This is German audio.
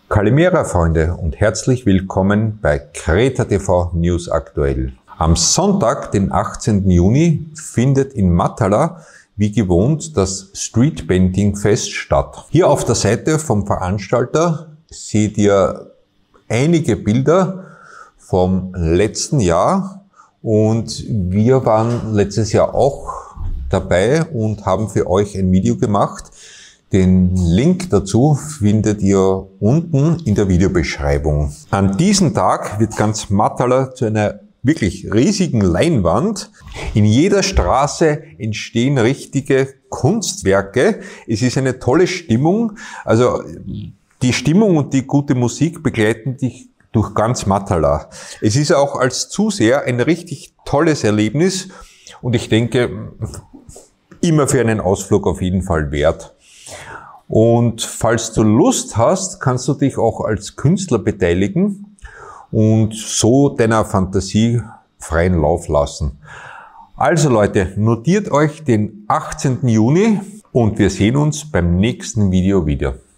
Kalimera Freunde und herzlich willkommen bei Kreta TV News aktuell. Am Sonntag, den 18. Juni, findet in Mattala wie gewohnt das Street Painting Fest statt. Hier auf der Seite vom Veranstalter seht ihr einige Bilder vom letzten Jahr und wir waren letztes Jahr auch dabei und haben für euch ein Video gemacht. Den Link dazu findet ihr unten in der Videobeschreibung. An diesem Tag wird ganz Mattala zu einer wirklich riesigen Leinwand. In jeder Straße entstehen richtige Kunstwerke. Es ist eine tolle Stimmung. Also die Stimmung und die gute Musik begleiten dich durch ganz Mattala. Es ist auch als Zuseher ein richtig tolles Erlebnis und ich denke, immer für einen Ausflug auf jeden Fall wert. Und falls du Lust hast, kannst du dich auch als Künstler beteiligen und so deiner Fantasie freien Lauf lassen. Also Leute, notiert euch den 18. Juni und wir sehen uns beim nächsten Video wieder.